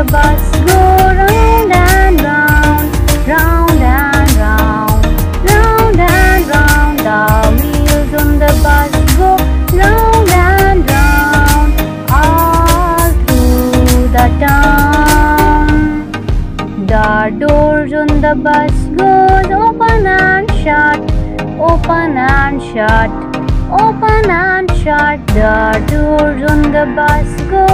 the bus go round and round, round and round, round and round. The wheels on the bus go round and round, all through the town. The doors on the bus goes open and shut, open and shut, open and shut. The doors on the bus go